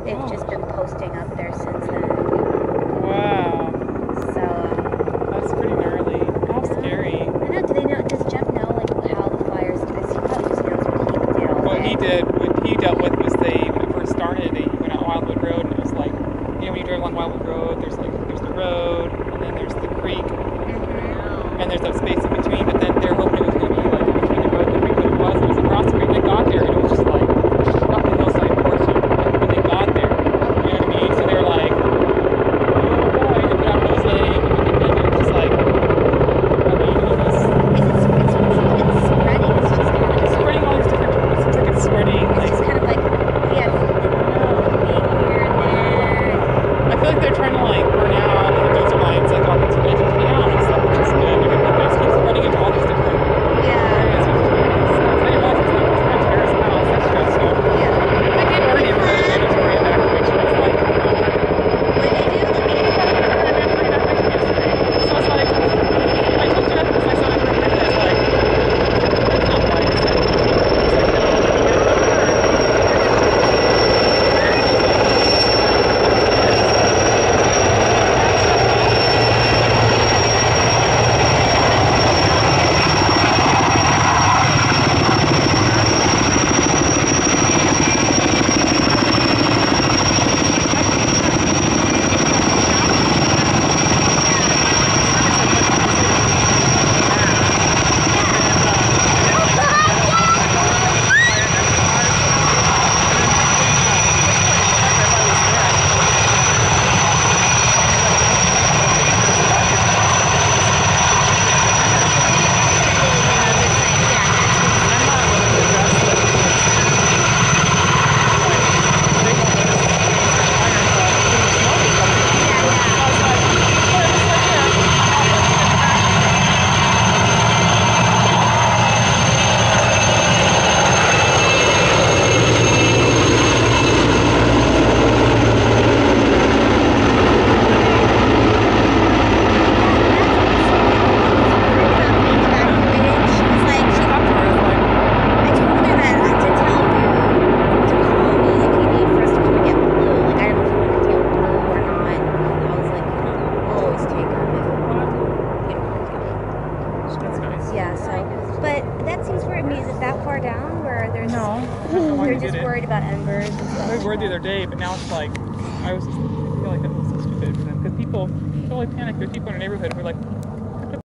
they've just been posting up there since then. Wow. So That's pretty gnarly. How scary. I know. Do they know? Does Jeff know like how the fires? Because he probably just knows what he did all What day. he did, what he dealt with was when it first started, he went out Wildwood Road, and it was like, when you drive along Wildwood Road, there's the road, and then there's the creek, and there's that space in between, but then they're hoping it was going to be like between the road and the creek, but it was. It was across the creek. They got there, and it was just like up the hillside portion. And when they got there, you know what I mean? So they were like, oh boy, they put out Rose Lake, and it was just like, I mean, it was It's spreading. It's just kind of it's spreading all these different, it seems like it's spreading, It's like, just kind of like being here and there. I feel like they're trying to like burn out those lines, like on the edge of town and stuff, which is good. But it just keeps spreading into all these different areas, which is really nice. So I tell you what, it's not my terrace house, that's stressful. Yeah. They gave our neighborhood a mandatory evacuation. It's like, What did they do? so it's like, I told Jeff, because I saw it from this, like, that's not right. It's like, no, They're just worried about embers and stuff. They were the other day, but now it's like, I feel like that was so stupid for them, because people totally panic. There's people in our neighborhood who are like,